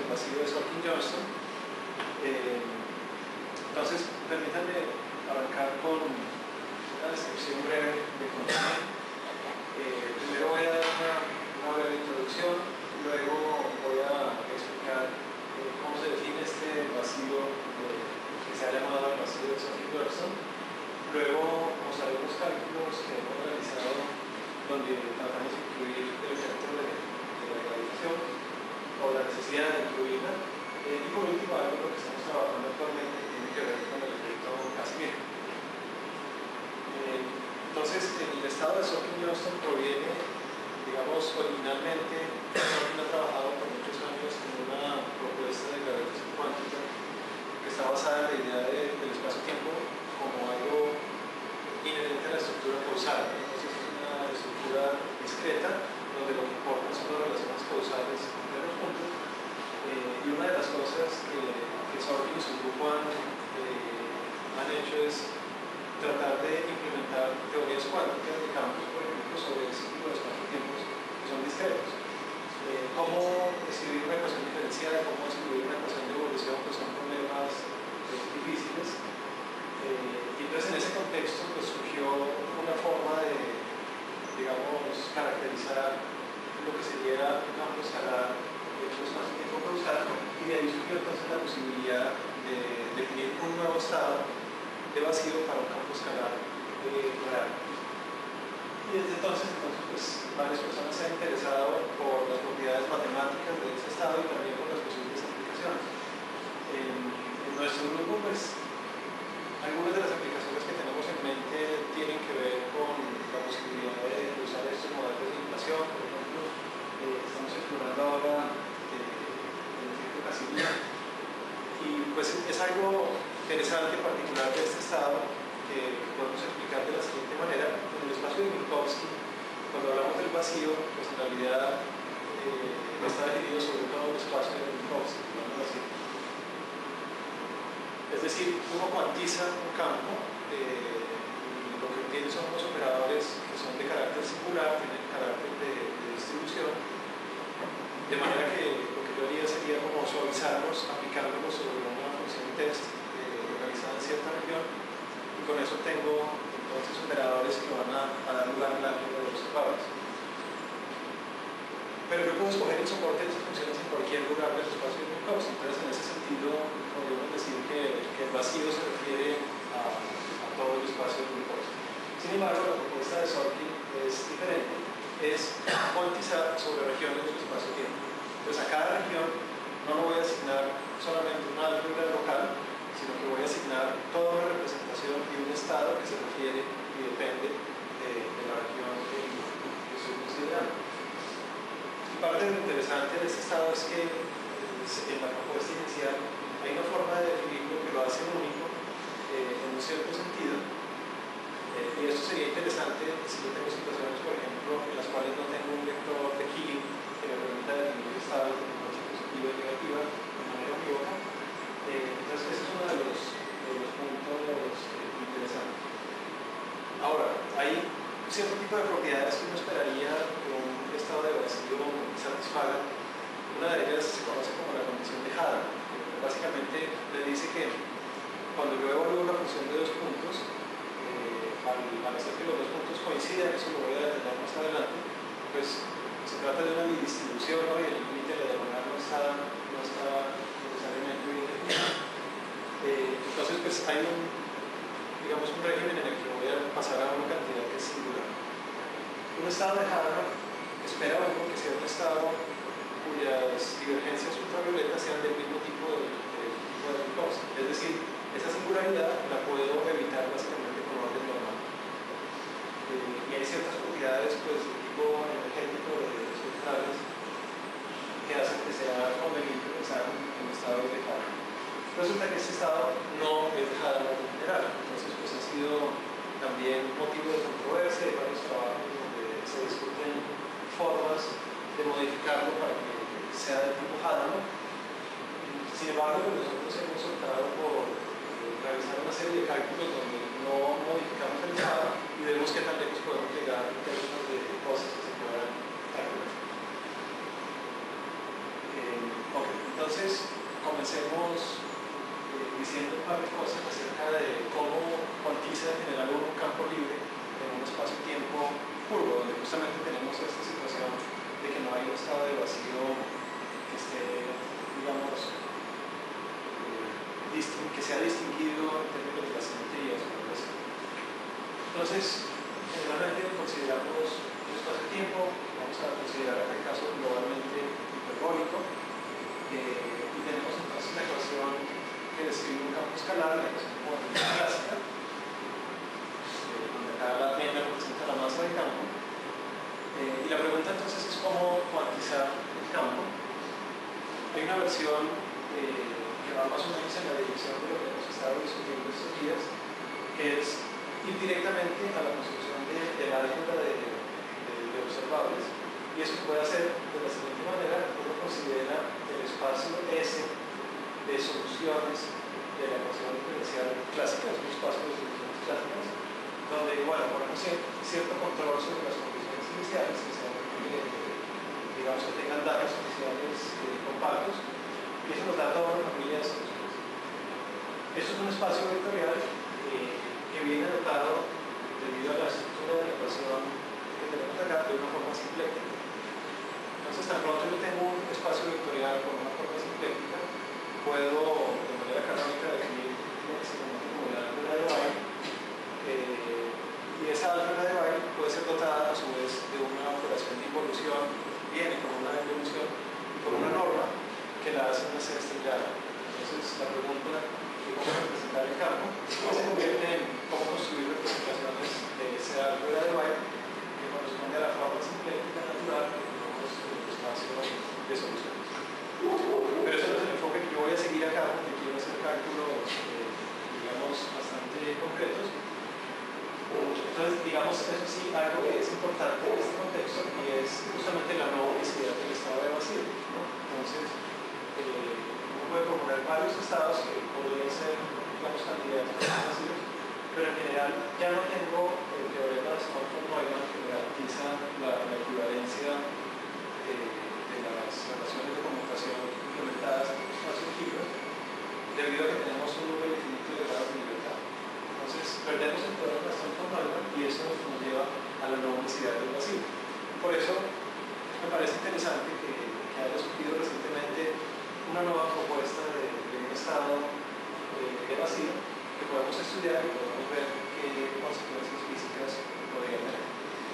el vacío de Sorkin-Johnston. Entonces, permítanme arrancar con una descripción breve de Comte. Primero voy a dar una breve introducción, luego voy a explicar cómo se define este vacío que se ha llamado el vacío de Sorkin-Johnston. Luego mostraré unos cálculos que hemos realizado donde tratamos de incluir el efecto de la gravitación o la necesidad de incluirla. Y por último, algo en lo que estamos trabajando actualmente que tiene que ver con el efecto Casimir. Entonces, el estado de Sorkin-Johnston proviene, digamos, originalmente, Sorkin ha trabajado por muchos años en una propuesta de gravitación cuántica que está basada en la idea del espacio-tiempo como algo inherente a la estructura causal. Entonces, es una estructura discreta donde lo que importa son las relaciones causales entre los puntos. Y una de las cosas que Sorkin y su grupo han hecho es tratar de implementar teorías cuánticas de campos, por ejemplo, sobre el ciclo de espacio-tiempos que son discretos. Cómo escribir una ecuación diferencial, cómo escribir una ecuación de evolución, pues son problemas difíciles. Y entonces en ese contexto pues, surgió una forma de, digamos, caracterizar lo que sería un campo escalar de espacio-tiempo causal, y de ahí surgió entonces la posibilidad de definir un nuevo estado de vacío para un campo escalar real. Y desde entonces pues, varias personas se han interesado por las propiedades matemáticas de ese estado y también por las posibles aplicaciones. En nuestro grupo, pues, algunas de las aplicaciones que tenemos en mente tienen que ver con la posibilidad de usar estos modelos de inflación. Por ejemplo, estamos explorando ahora el efecto Casimir, y pues es algo interesante particular de este estado que podemos explicar de la siguiente manera. En el espacio de Minkowski, cuando hablamos del vacío, pues en realidad está definido sobre todo el espacio de Minkowski, vamos a decir. Es decir, uno cuantiza un campo, y lo que obtiene son unos operadores que son de carácter singular, tienen carácter de distribución, de manera que lo que yo haría sería como suavizarlos, aplicándolos sobre una función test localizada en cierta región, y con eso tengo entonces operadores que van a dar lugar al álgebra de los observables. Pero yo puedo escoger el soporte de esas funciones en cualquier lugar del espacio de Minkowski. Entonces, en ese sentido, podríamos decir que el vacío se refiere a todo el espacio de Minkowski. Sin embargo, la propuesta de Sorkin es diferente, es cuantizar sobre regiones del espacio-tiempo. Entonces, a cada región no le voy a asignar solamente un álgebra local, sino que voy a asignar toda una representación y un estado que se refiere y depende de la región que estoy considerando. Y parte de lo interesante de este estado es que en la propuesta inicial hay una forma de definirlo que lo hace único en un cierto sentido, y esto sería interesante si yo tengo situaciones, por ejemplo, en las cuales no tengo un vector de Killing que me permita definir estados de frecuencia positiva y negativa de manera unívoca. Entonces ese es uno de los puntos interesantes. Ahora, hay cierto tipo de propiedades que uno esperaría que un estado de vacío satisfaga. Una de ellas se conoce como la condición de Hadamard, que básicamente le dice que cuando yo evalúo la función de dos puntos, al hacer que los dos puntos coincidan, eso lo voy a detallar más adelante, pues se trata de una bidistribución, ¿no? Y el límite de la diagonal no está necesariamente bien definido. Entonces, pues hay digamos, un régimen en el que voy a pasar a una cantidad que es singular. Un estado de Hadamard espera uno que sea un estado cuyas divergencias ultravioletas sean del mismo tipo de Minkowski. Es decir, esa singularidad la puedo evitar básicamente con orden normal. Y hay ciertas propiedades pues, de tipo energético de espectrales que hacen que sea conveniente pensar en un estado de Hadamard. Resulta que este estado no es de Hadamard en general, entonces pues ha sido también motivo de controversia de varios trabajos donde se discuten formas de modificarlo para que sea de tipo Hadamard. Sin embargo, nosotros hemos optado por realizar una serie de cálculos donde no modificamos el estado y vemos qué tan lejos podemos llegar en términos de cosas que se puedan calcular. Okay. Entonces, estado de vacío que esté, digamos, que sea distinguido en términos de la simetría. Entonces, generalmente consideramos el espacio-tiempo, vamos a considerar en este caso globalmente hiperbólico, y tenemos entonces la ecuación que describe un campo escalar, la ecuación clásica, donde acá la n representa la masa del campo. Y la pregunta entonces es cómo cuantizar el campo. Hay una versión que va más o menos en la dirección de lo que hemos estado discutiendo estos días, que es ir directamente a la construcción del álgebra de observables. Y eso se puede hacer de la siguiente manera: uno considera el espacio S de soluciones de la ecuación diferencial clásica, es un espacio de soluciones clásicas, donde, bueno, ponemos cierto control sobre las condiciones iniciales, que sean, digamos, que tengan datos iniciales compactos, y eso nos da toda una familia de soluciones. Esto es un espacio vectorial que viene dotado, debido a la estructura de la ecuación que tenemos acá, de una forma simpléctica. Entonces, tan pronto yo tengo un espacio vectorial con una forma simpléctica, puedo de manera canónica definir lo que se conoce como el álgebra de Weyl, y esa álgebra de Weyl puede ser dotada a su vez de una operación de involución, viene con una involución y con una norma que la hace una C estrellada. Entonces, la pregunta de cómo representar el campo se convierte en cómo construir representaciones de ese álgebra de Weyl que corresponde a la forma simpléctica natural del espacio de soluciones. Pero eso no es el enfoque que yo voy a seguir acá, porque quiero hacer cálculos, digamos, bastante concretos. Entonces, digamos, eso sí, algo que es importante en este contexto, y es justamente la no unicidad del estado de vacío, ¿no? Entonces, uno puede proponer varios estados que podrían ser, digamos, candidatos a vacíos, pero en general ya no tengo el teorema de Stockholm-Neumann que me garantiza la equivalencia de las relaciones de conmutación implementadas en los espacios libres, debido a que tenemos un número infinito de grados de libertad. Entonces, perdemos el teorema de Stockholm-Neumann y eso nos lleva a la no unicidad del vacío. Por eso, me parece interesante que haya surgido recientemente una nueva propuesta de un estado de vacío que podemos estudiar y podemos ver qué consecuencias físicas podría tener.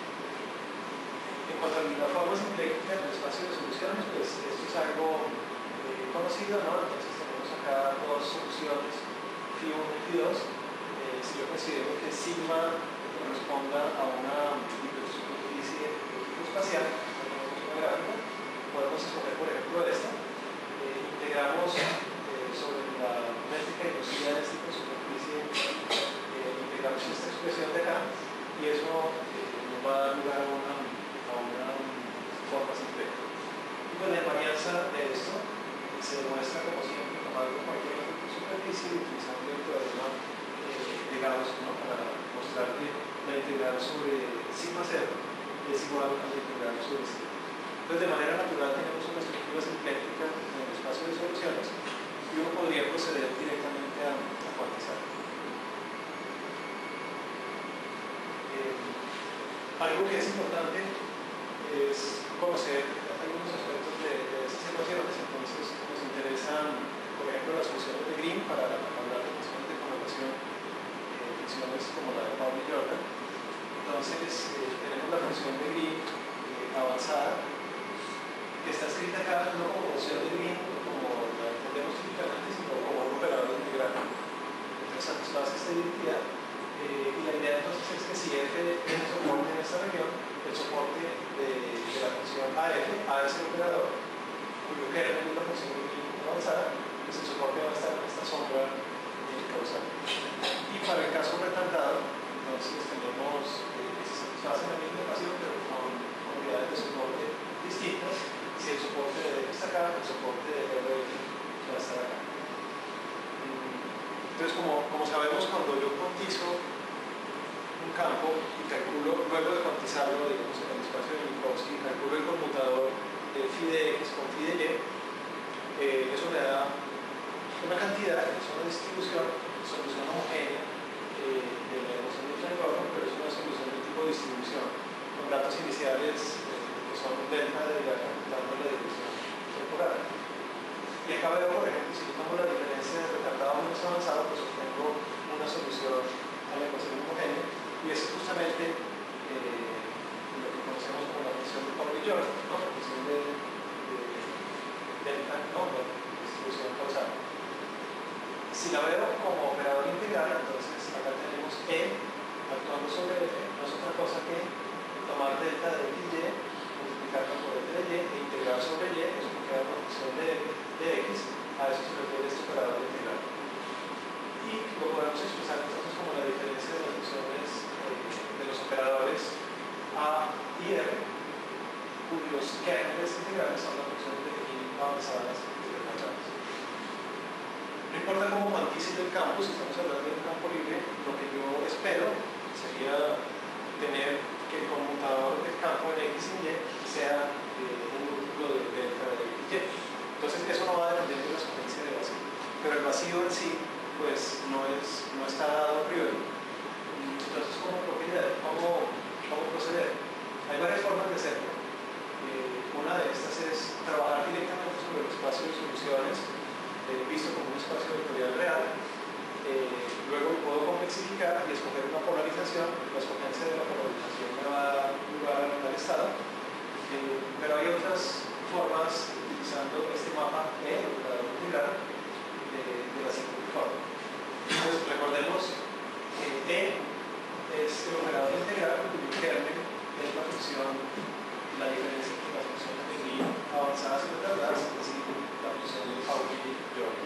En cuanto a la forma simpléctica del espacio de soluciones, pues esto es algo conocido, ¿no? Entonces tenemos acá dos soluciones, φ1 y φ2. Si yo considero que sigma corresponda a una hipersuperficie de tipo espacial, una gráfica, podemos escoger, por ejemplo, esta. Integramos sobre la métrica inducida de esta hipersuperficie, integramos esta expresión de acá, y eso nos va a dar lugar a una forma simpléctica. Y con la invarianza de esto se demuestra, como siempre, tomando cualquier otra superficie y utilizando el teorema de Gauss, ¿no? Para mostrar que la integral sobre sigma 0 es igual a la integral sobre sigma. Entonces, de manera natural, tenemos una estructura simpléctica en el espacio de soluciones y uno podría proceder directamente a cuantizar. Algo que es importante es conocer algunos aspectos de estas ecuaciones. Entonces, nos interesan, por ejemplo, las funciones de Green para hablar de funciones de connotación, funciones como la de Pauli y Jordan. Entonces, tenemos la función de Green avanzada, que está escrita acá no como función de Green, como la entendemos típicamente, sino como un operador integral. Entonces, satisface esta identidad. Y la idea entonces es que si f tiene soporte en esta región, el soporte de la función AF, A es el operador, cuyo kernel es la función avanzada, pues el soporte va a estar en esta sombra causal. Y para el caso retardado, entonces tenemos que se satisface la misma ecuación, pero con unidades de soporte distintas. Si el soporte de D está acá, el soporte de RF va a estar acá. Entonces, como sabemos, cuando yo cuantizo un campo y calculo, luego de cuantizarlo, digamos, en el espacio de Minkowski, calculo el conmutador de phi de x con phi de y, eso me da una cantidad, que es una distribución, solución homogénea de la ecuación de Newton-Gordon, pero es una solución de tipo distribución, con datos iniciales que son delta de la computando la dirección temporal. Y acá veo, por ejemplo, si yo tomo la diferencia de retardado menos avanzado, pues obtengo una solución a la ecuación homogénea, y eso es justamente lo que conocemos como la función de Pauli-Jordan, ¿no? La función de delta, ¿no? La distribución causal. Si la veo como operador integral, entonces acá tenemos E actuando sobre F, no es otra cosa que tomar delta de X y, multiplicarlo por delta de Y e integrar sobre Y, eso me queda una función de X, a eso se refiere este operador integral. Y lo podemos expresar entonces como la diferencia de las funciones de los operadores A y R, cuyos kernels integrales son las funciones de Phi avanzadas y retrasadas. No importa cómo cuantice el campo, si estamos hablando de un campo libre, lo que yo espero sería tener que el conmutador del campo en X y Y sea un múltiplo de delta de X y Y. Entonces eso no va a depender de la exponencia de vacío. Pero el vacío en sí, pues no está dado a priori. Entonces, ¿cómo proceder? Hay varias formas de hacerlo. Una de estas es trabajar directamente sobre el espacio de soluciones, visto como un espacio vectorial real. Luego lo puedo complexificar y escoger una polarización. La escogencia de la polarización me va a dar lugar al estado. Pero hay otras formas utilizando este mapa E, el operador integral, de la siguiente forma. Entonces, recordemos que E es el operador integral cuyo kernel es la función, la diferencia entre las funciones de Lie avanzadas y retardadas, es decir, la función de Pauli-Jordan.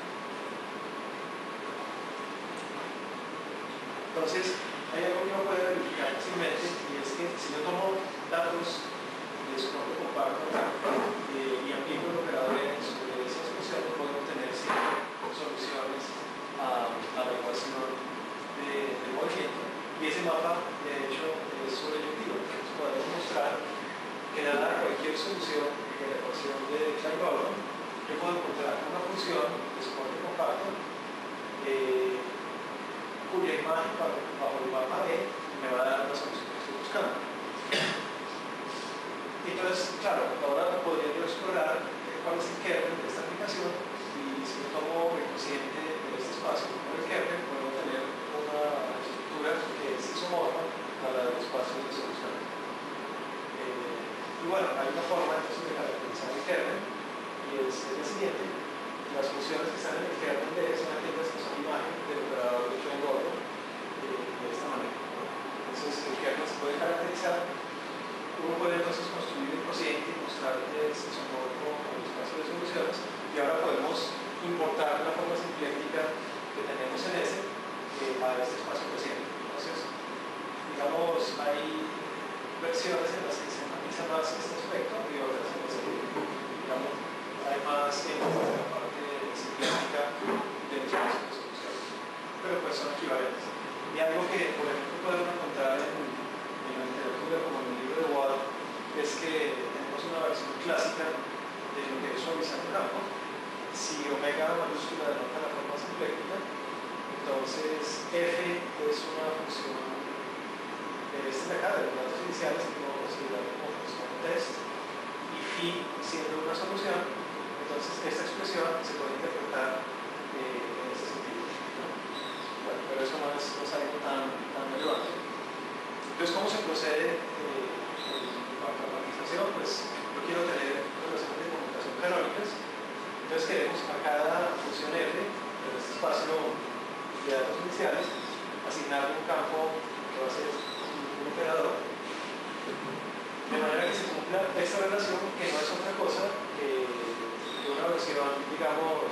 Entonces, hay algo que uno puede verificar fácilmente, y es que si yo tomo datos de su propio compacto y aplico el operador N sobre esas funciones, puedo obtener soluciones a la ecuación de movimiento, y ese mapa, de hecho, es sobreyectivo. Entonces podemos mostrar que dada cualquier solución de la ecuación de Klein-Bauer, yo puedo encontrar una función de soporte compacto cuya imagen bajo el mapa E me va a dar la solución que estoy buscando. Entonces, claro, ahora podría yo explorar cuál es el kernel de esta aplicación, y si yo tomo el cociente de este espacio como el kernel, puedo tener una estructura que es isomorfa a la del espacio de solución. Y bueno, hay una forma entonces de caracterizar el kernel, y es la siguiente: las funciones que están en el kernel de E son aquellas que son imagen del operador de Klein-Bauer de esta manera. Entonces, el kernel se puede caracterizar. Uno puede entonces construir el cociente y mostrar que es isomorfo al espacio de soluciones, y ahora podemos importar la forma simplificada que tenemos en S a este espacio cociente. Entonces, digamos, hay versiones en las que se enfatiza más este aspecto y otras en las que, digamos, hay más énfasis en la parte simplificada del espacio de soluciones. Pero pues son equivalentes. Y algo que, por ejemplo, podemos encontrar en la literatura, como en el libro de Wahl, es que tenemos una versión clásica de lo que es suavizar el campo. Si omega mayúscula denota la forma simplética, entonces F es una función de este de acá, de los datos iniciales, que puedo considerar como función test, y phi siendo una solución. Entonces esta expresión se puede interpretar en ese sentido, ¿no? Bueno, pero eso no es algo tan relevante. Entonces, ¿cómo se procede en cuanto a la organización? Pues yo quiero tener relaciones de conmutación canónicas. Entonces queremos a cada función f de este espacio de datos iniciales asignarle un campo que va a ser un operador, de manera que se cumpla esta relación, que no es otra cosa que una versión, digamos,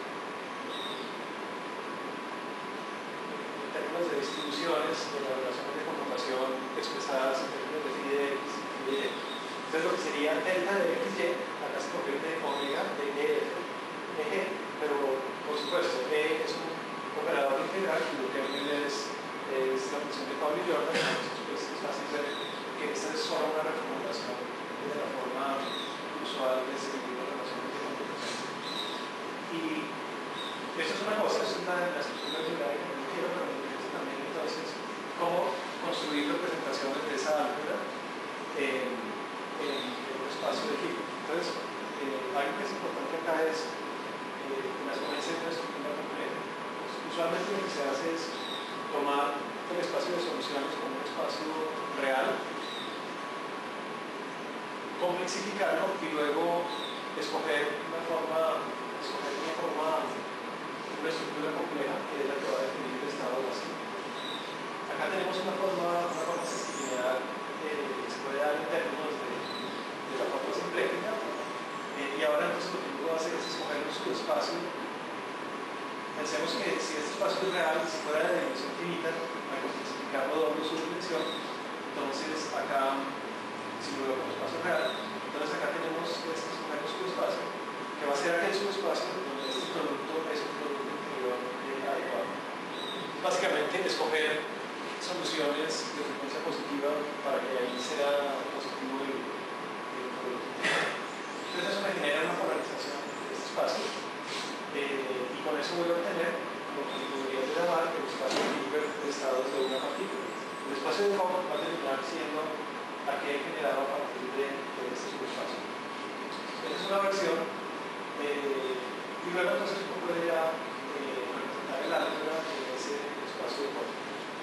en términos de distribuciones de las relaciones de conmutación expresadas en términos de phi de x y phi de y. Entonces lo que sería delta de x y acá se convierte en omega de EF G, pero por supuesto E es un operador integral cuyo kernel es la función de Pauli-Jordan. Entonces pues es fácil ver que esta es solo una reformulación de la forma usual de escribir las relaciones de conmutación. Y eso es una cosa, eso es la estructura lineal que yo quiero, pero me interesa también entonces cómo construir representaciones de esa álgebra en complexificarlo y luego escoger una estructura compleja que es la que va a definir el estado vacío. Acá tenemos una forma lineal que se puede dar en términos de la forma simplética, y ahora entonces lo que uno va a hacer es escoger un subespacio. Pensemos que si este espacio es real, si fuera de dimensión finita, para complexificarlo doble su dimensión, entonces acá, si lo veo como espacio real, entonces acá tenemos este subespacio, que va a ser aquel subespacio donde este producto es un producto interior adecuado. Básicamente, escoger soluciones de frecuencia positiva para que ahí sea positivo el producto. Entonces eso me genera una polarización de este espacio, y con eso voy a obtener lo que podría llamar el espacio Hilbert de estados de una partícula. El espacio de Hawking va a terminar siendo aquel generado a partir de este subespacio. Esa es una versión, y luego entonces uno puede ya representar el álgebra en ese espacio de Hawking.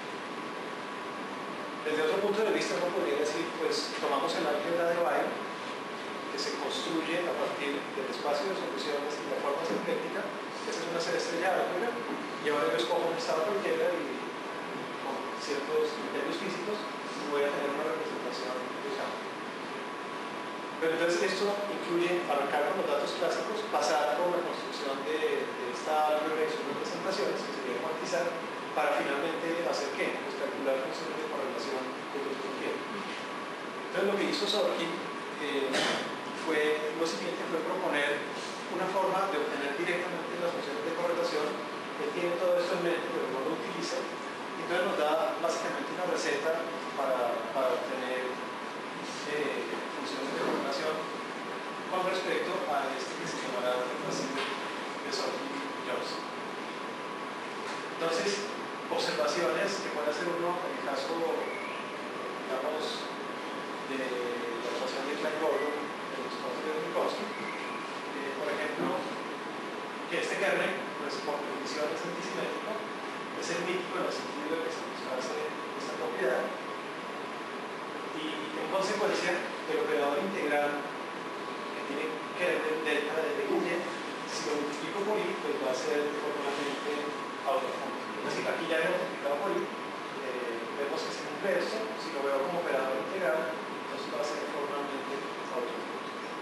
Desde otro punto de vista uno podría decir, pues tomamos el álgebra de Weyl, que se construye a partir del espacio de soluciones y la forma simplética. Esa es una serie estrella álgebra, y ahora yo escojo un estado cualquiera y con ciertos criterios físicos voy a tener una representación de campo. Pero entonces esto incluye arrancar con los datos clásicos, pasar por la construcción de esta álgebra y sus representaciones, que sería cuantizar, para finalmente hacer ¿qué? Pues calcular funciones de correlación que yo quiero. Entonces lo que hizo Sorkin fue lo siguiente, fue proponer una forma de obtener directamente las funciones de correlación. Él tiene todo esto en mente, pero no lo utiliza. Entonces nos da básicamente una receta para obtener funciones de correlación con respecto a este que se llamará el vacío de Sorkin-Jones. Entonces, observaciones que puede hacer uno en el caso, digamos, de la ecuación de Klein-Gordon de los espacios de Minkowski. Por ejemplo, que este kernel, pues por definición es antisimétrico, es el mítico en el sentido de que satisface esta propiedad, y en consecuencia el operador integral que tiene kernel delta de y, si lo multiplico por i, pues va a ser formalmente autofónico. Es decir, aquí ya he multiplicado por i, vemos que se cumple esto. Si lo veo como operador integral, entonces va a ser formalmente autofónico.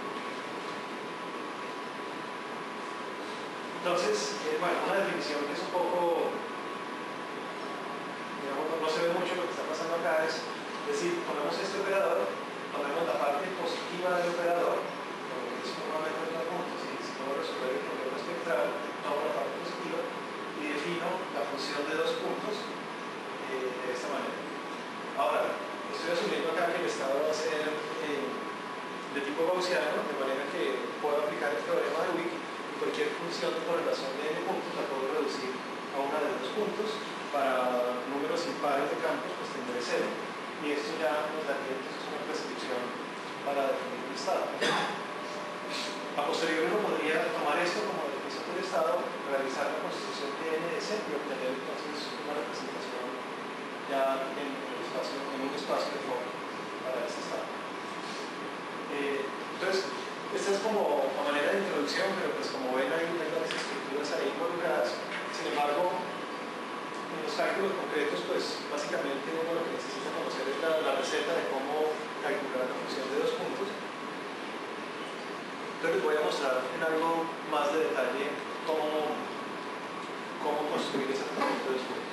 Entonces, bueno, una definición que es un poco, digamos, no se ve mucho lo que está pasando acá, es decir, ponemos este operador, ponemos la parte positiva del operador, lo que es formalmente de puntos, y si puedo resolver el problema espectral, tomo la parte positiva y defino la función de dos puntos de esta manera. Ahora, estoy asumiendo acá que el estado va a ser de tipo gaussiano, de manera que puedo aplicar el teorema de Wick. Cualquier función de correlación de n puntos la puedo reducir a una de dos puntos. Para números impares de campos, pues tendré cero. Y esto ya nos daría entonces una prescripción para definir un estado. A posteriori uno podría tomar esto como definición del estado, realizar la constitución de NS y obtener entonces una representación ya en un espacio de forma para este estado. Entonces, esta es como a manera de introducción, pero pues como ven hay varias estructuras ahí involucradas. Sin embargo, en los cálculos concretos, pues básicamente uno lo que necesita conocer es la receta de cómo calcular la función de dos puntos. Entonces les voy a mostrar en algo más de detalle cómo construir esa función de dos puntos.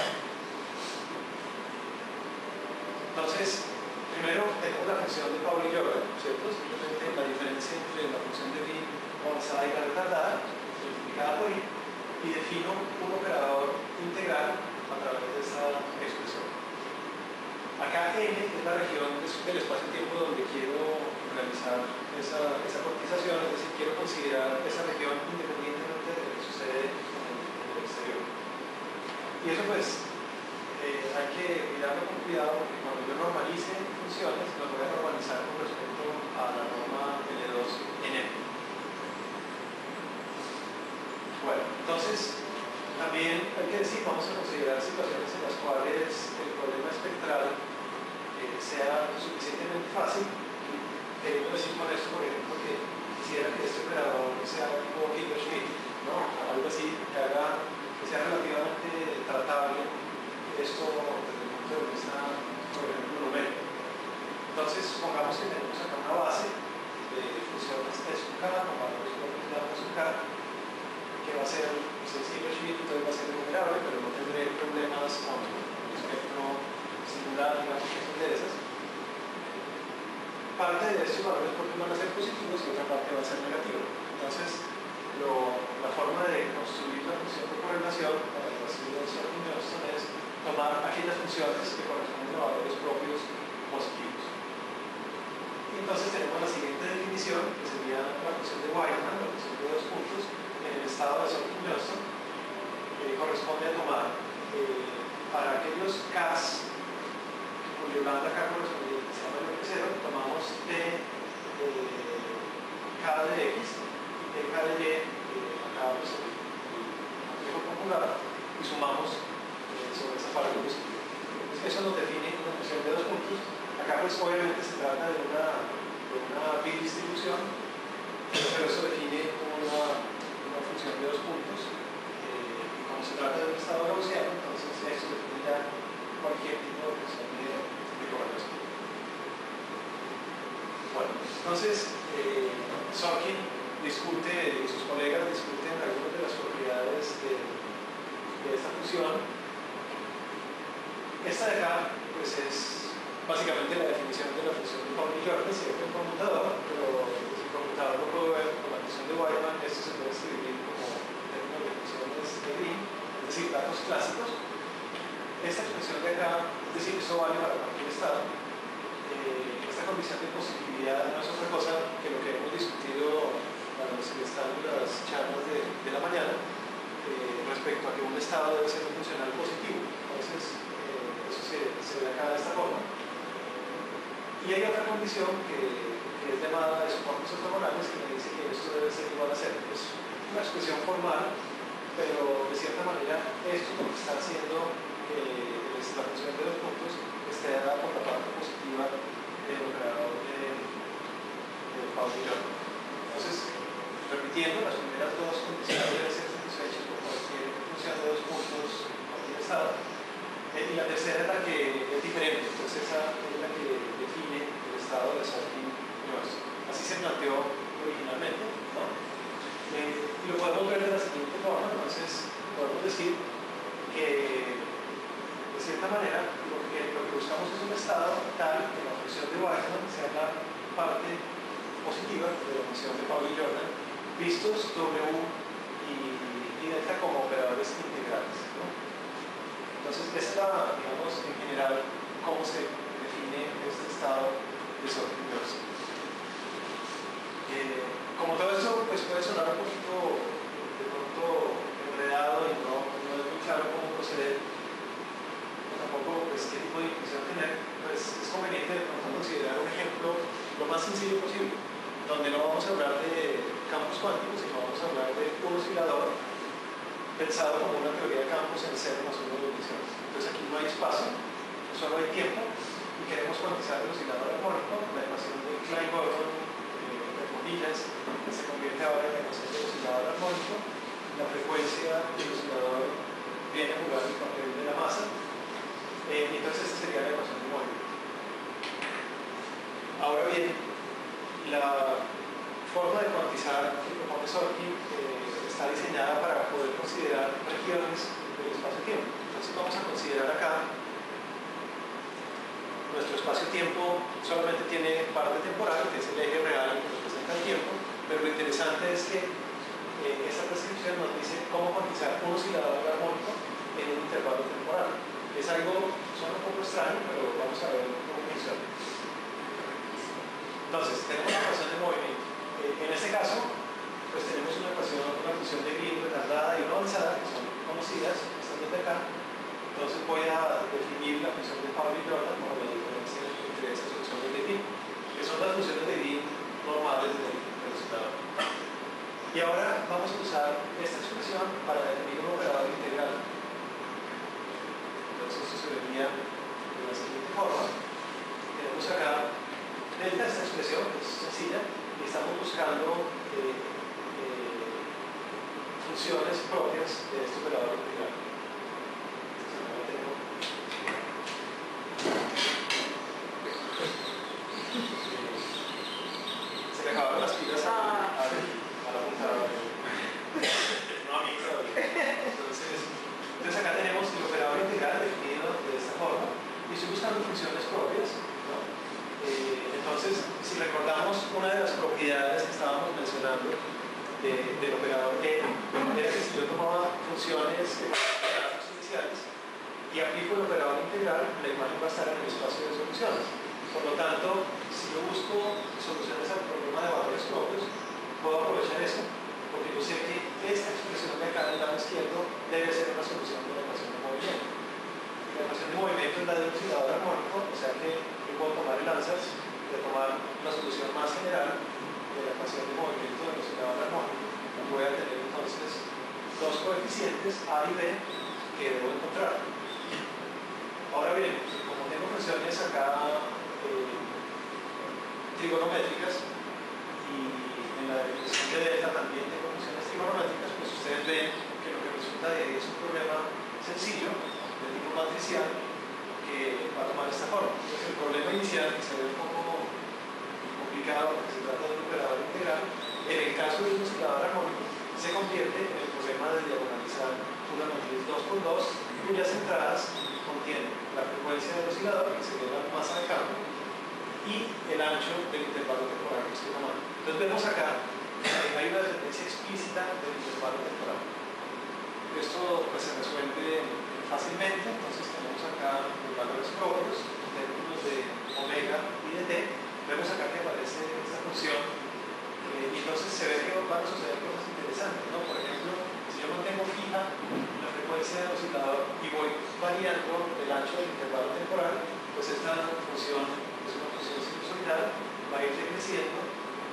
Entonces, primero tenemos la función de Pauli-Jordan, ¿cierto? Simplemente la diferencia entre la función de Wien avanzada y la retardada, multiplicada por i, y defino un operador integral a través de esta expresión. Acá n es la región del espacio-tiempo donde quiero realizar esa cuantización, es decir, quiero considerar esa región independientemente de lo que sucede en el exterior. Y eso pues hay que mirarlo con cuidado, porque cuando yo normalice funciones, las voy a normalizar con respecto a la norma L2 en M. Bueno, entonces también hay que decir, vamos a considerar situaciones en las cuales el problema espectral sea suficientemente fácil queriendo decir con esto, por ejemplo, que quisiera que este operador sea tipo Hilbert-Schmidt, ¿no? Algo así que sea relativamente tratable esto desde el punto de vista, por ejemplo, numérico. Entonces, supongamos que tenemos acá una base de funciones S1K con valores propios de S1K, que va a ser Hilbert-Schmidt, entonces va a ser enumerable, pero no tendré problemas con el espectro singular, digamos que son de esas. Parte de estos valores propios van a ser positivos y otra parte va a ser negativa. Entonces, la forma de construir la función de correlación para el vacío de Sorkin-Johnston es tomar aquellas funciones que corresponden a valores propios positivos. Y entonces tenemos la siguiente definición, que sería la función de Weidmann, la función de dos puntos, en el estado de Sorkin-Johnston, que corresponde a tomar para aquellos Ks cuyo lambda K correspondiente sea mayor que 0, tomamos T K de X y T K de Y, acá pues el complejo popular, y sumamos sobre esa parte positiva. Eso nos define una función de dos puntos. Acá pues obviamente se trata de una bidistribución, pero eso define una función de dos puntos. Y como se trata de un estado gaussiano, entonces eso define ya cualquier tipo de función de correlación. Bueno, entonces Sorkin discute, y sus colegas discuten algunas de las propiedades de esta función. Esta de acá pues es básicamente la definición de la función de Pauli-Jordan, siempre en conmutador, pero si el conmutador lo puedo ver con la función de Weidmann, esto se puede escribir como términos de funciones de Green, es decir, datos clásicos. Esta expresión de acá, es decir, esto vale para cualquier estado. Esta condición de positividad no es otra cosa que lo que hemos discutido para los que están en las charlas de la mañana respecto a que un estado debe ser un funcional positivo. Entonces, eso se ve acá de esta forma. Y hay otra condición que es llamada de soportes ortogonales que me dice que esto debe ser igual a 0. Es una expresión formal, pero de cierta manera esto lo que está haciendo la función de los puntos esté dada por la parte positiva del operador de Pauli-Jordan. Entonces, repitiendo, las primeras dos condiciones deben ser satisfechas por cualquier función de dos puntos en cualquier estado. Y la tercera es la que es diferente, entonces esa es la que define el estado de Sorkin-Johnston. Así se planteó originalmente, ¿no? Y lo podemos ver de la siguiente forma. Entonces podemos decir que de cierta manera lo que buscamos es un estado tal que la función de Weidmann sea la parte positiva de la función de Pauli-Jordan, vistos W y delta como operadores integrales, ¿no? Entonces, esa es digamos, en general, cómo se define este estado de Sorkin-Johnston. Como todo esto pues, puede sonar un poquito de pronto enredado y no es muy claro cómo proceder, tampoco pues, qué tipo de inclusión tener, pues es conveniente de pronto considerar un ejemplo lo más sencillo posible, donde no vamos a hablar de campos cuánticos, sino vamos a hablar de un oscilador pensado como una teoría de campos en 0 más 1 dimensiones. Entonces aquí no hay espacio, solo hay tiempo, y queremos cuantizar el oscilador armónico, la ecuación de Klein-Gordon, entre comillas, que se convierte ahora en la ecuación del oscilador armónico. La frecuencia del oscilador viene a jugar el papel de la masa, entonces esta sería la ecuación de movimiento. Ahora bien, la forma de cuantizar que propone Sorkin está diseñada para poder considerar regiones del espacio-tiempo. Entonces vamos a considerar acá nuestro espacio-tiempo solamente tiene parte temporal, que es el eje real que representa el tiempo, pero lo interesante es que esta prescripción nos dice cómo cuantizar un oscilador armónico en un intervalo temporal. Es algo, suena un poco extraño, pero vamos a ver cómo funciona. Entonces, tenemos una ecuación de movimiento. En este caso, pues tenemos una función de Green retardada y una avanzada, que son conocidas, estas dos de acá. Entonces voy a definir la función de Pauli-Jordan como la diferencia entre estas funciones de Green, que son las funciones de Green normales del oscilador. Y ahora vamos a usar esta expresión para definir un operador integral. Entonces esto se vería de la siguiente forma. Tenemos acá delta, esta expresión que es sencilla y estamos buscando funciones propias de este operador integral. Se le acabaron las pilas a la computadora. No a mí, entonces acá tenemos el operador integral definido de esta forma y estoy buscando funciones propias, ¿no? Entonces, si recordamos, una de las propiedades que estábamos mencionando del operador E era que si yo tomaba funciones iniciales y aplico el operador integral, la imagen va a estar en el espacio de soluciones. Por lo tanto, si yo busco soluciones al problema de valores propios, puedo aprovechar eso, porque yo sé que esta expresión de acá del lado izquierdo debe ser una solución de la ecuación de movimiento. Y la ecuación de movimiento es la de un oscilador armónico, o sea que yo puedo tomar el ansatz de tomar la solución más general de la ecuación de movimiento del oscilador armónico. Voy a tener entonces dos coeficientes A y B que debo encontrar. Ahora bien, como tengo funciones acá trigonométricas y en la definición de delta también tengo funciones trigonométricas, pues ustedes ven que lo que resulta de ahí es un problema sencillo de tipo matricial que va a tomar esta forma. Entonces el problema inicial, que se ve un poco complicado porque se trata de un operador integral, en el caso de un oscilador armónico se convierte en el problema de diagonalizar una matriz 2x2 cuyas entradas contienen la frecuencia del oscilador, que sería la masa de campo, y el ancho del intervalo temporal que estoy tomando. Entonces vemos acá que hay una dependencia explícita del intervalo temporal. Esto pues, se resuelve fácilmente, entonces tenemos acá los valores propios en términos de omega y de t. Vemos acá que aparece esta función y entonces se ve que van a suceder cosas interesantes, ¿no? Por ejemplo, si yo mantengo fija la frecuencia del oscilador y voy variando el ancho del intervalo temporal, pues esta función es una función sinusoidal, va a ir decreciendo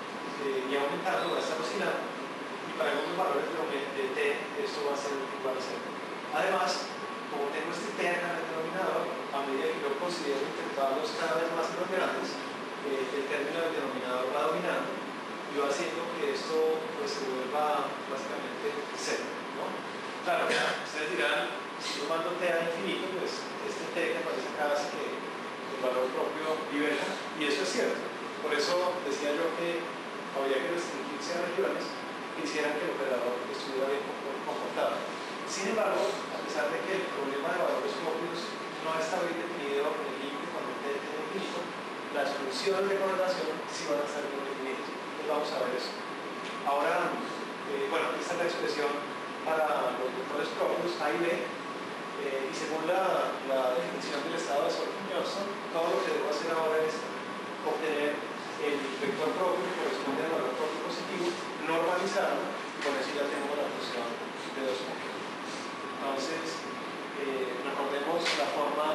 y aumentando, va a estar oscilando, y para algunos valores de t esto va a ser igual a 0. Además, como tengo este t acá en el denominador, a medida que yo considero intervalos cada vez más grandes, el término del denominador va dominando y va haciendo que esto pues, se vuelva básicamente 0, ¿no? Claro, ustedes dirán, si yo mando t a infinito, pues este t que aparece acá hace que el valor propio diverja, y eso es cierto. Por eso decía yo que habría que restringirse a regiones que hicieran que el operador estuviera bien comportado. Sin embargo, a pesar de que el problema de valores propios no está bien definido en el límite cuando t es infinito, las funciones de correlación sí van a estar bien definidas. Entonces vamos a ver eso. Ahora, bueno, esta es la expresión para los vectores propios A y B, y según la definición del estado de Solf-Johnson, todo lo que debo hacer ahora es obtener el vector propio que corresponde al valor propio positivo, normalizarlo, y con eso ya tengo la función de 2 puntos. Entonces, recordemos la forma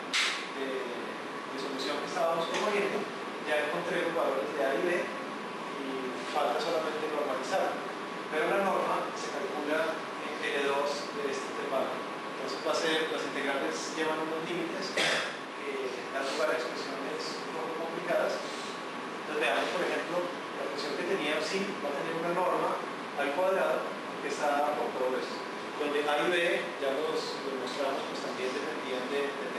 de solución que estábamos proponiendo. Ya encontré los valores de A y B y falta solamente normalizar, pero la norma se calcula en L2 de este intervalo. Entonces va a ser, las integrales llevan unos límites que dan lugar a expresiones un poco complicadas. Entonces veamos, por ejemplo, la expresión que tenía psi va a tener una norma al cuadrado que está dada por todo esto, donde A y B ya los demostramos, pues también dependían de t.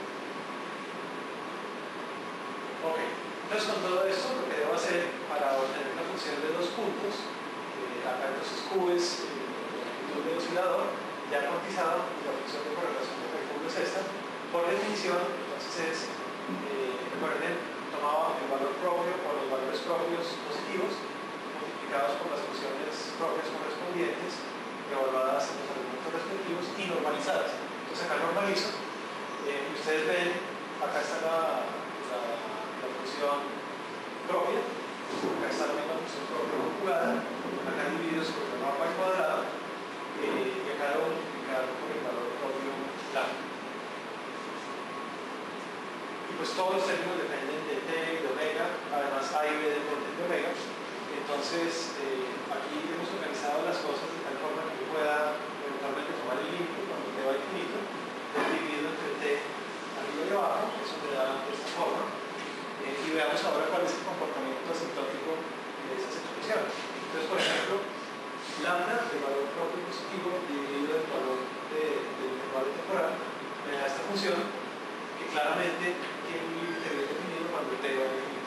Ok, entonces con todo esto lo que debo hacer para obtener una función de 2 puntos, acá entonces Q es la amplitud del oscilador, ya cuantizado, y la función de correlación de Q es esta. Por definición, entonces recuerden, tomaba el valor propio o los valores propios positivos multiplicados por las funciones propias correspondientes, evaluadas en los argumentos respectivos y normalizadas. Entonces acá normalizo, y ustedes ven, acá está la función propia, acá está la misma función propia conjugada, acá divididos por la norma al cuadrado, y acá lo multiplicado por el valor propio lambda. Y pues todos los términos dependen de t y de omega, además A y B dependen de omega. Entonces, aquí hemos organizado las cosas de tal forma que yo pueda eventualmente tomar el límite cuando t va a infinito, dividido entre t arriba y abajo, eso me da de esta forma. Y veamos ahora cuál es el comportamiento esas expresiones. Entonces, por ejemplo, lambda, el valor propio positivo, dividido el valor del intervalo temporal, me da esta función que claramente tiene un límite bien definido cuando t va a infinito.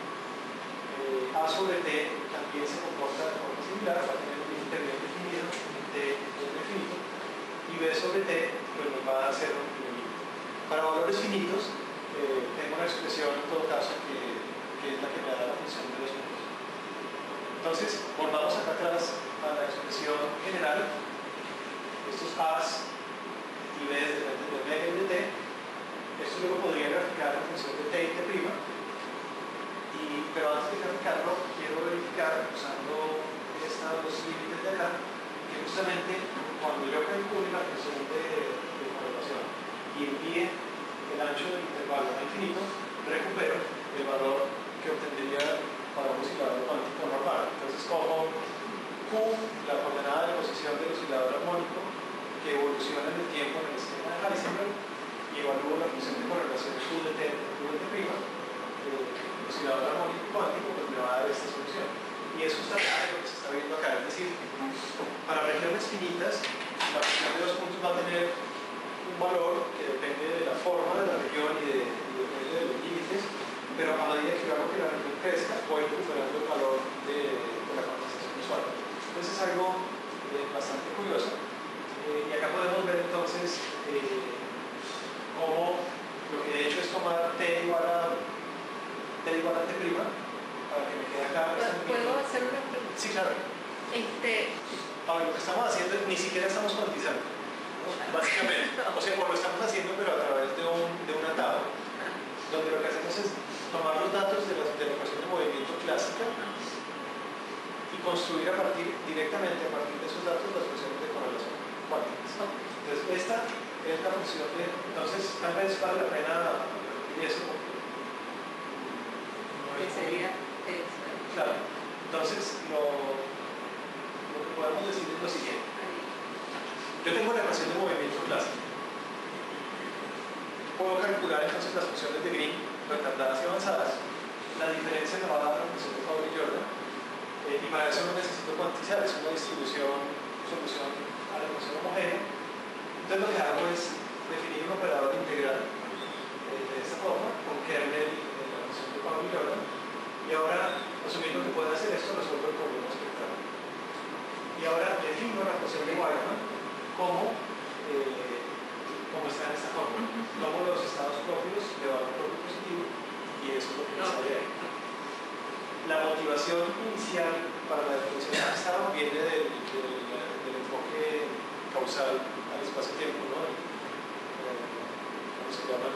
A sobre t también se comporta de forma similar, va a tener un límite bien definido, t es infinito, y b sobre t pues nos va a dar 0 en el límite. Para valores finitos, tengo una expresión en todo caso que es la que me da la función de los números. Entonces, volvamos acá atrás a la expresión general. Estos a's y b's dependen de omega y de t. Esto luego podría graficar la función de t y t', pero antes de graficarlo quiero verificar usando estos límites de acá que justamente cuando yo calcule la función de correlación y envíe el ancho del intervalo a infinito, recupero el valor que obtendría para un oscilador cuántico normal. Entonces cojo Q, la coordenada de posición del oscilador armónico que evoluciona en el tiempo en el esquema de Heisenberg, y evalúo la función de correlación Q de T, Q de T', el oscilador armónico cuántico, pues me va a dar esta solución. Y es justamente lo que se está viendo acá, es decir, para regiones finitas, la función de los puntos va a tener un valor que depende de la forma de la región y depende de los límites, pero a medida que hago que la región crezca, voy recuperando el valor de la compensación usual. Entonces es algo bastante curioso. Y acá podemos ver entonces cómo lo que he hecho es tomar t igual a t', para que me quede acá. ¿Puedo hacer una pregunta? Sí, claro. Ahora, lo que estamos haciendo es, ni siquiera estamos cuantizando, ¿no? Básicamente. O sea, lo estamos haciendo, pero a través de una tabla, donde lo que hacemos es tomar los datos de la ecuación de movimiento clásica y construir directamente a partir de esos datos las funciones de correlación cuánticas. Entonces, esta es la función de... Entonces, tal vez vale la pena repetir eso porque no es sería claro. Entonces, lo que podemos decir es lo siguiente. Yo tengo la ecuación de movimiento clásica. Puedo calcular entonces las funciones de Green retardadas y avanzadas. La diferencia me va a dar la función de Fabry-Jordan. Y para eso no necesito cuantizar, es una solución a la ecuación homogénea. Entonces lo que hago es definir un operador integral de esta forma, con kernel en la función de Fabry-Jordan. Y ahora, asumiendo que puedo hacer esto, resuelvo el problema espectral. Y ahora defino la ecuación de Weismann como está en esta forma. Tomo los estados propios de valor propio positivo y eso es lo que me sale ahí. La motivación inicial para la definición de estado viene del enfoque causal al espacio-tiempo, ¿no? ¿Cómo se llama?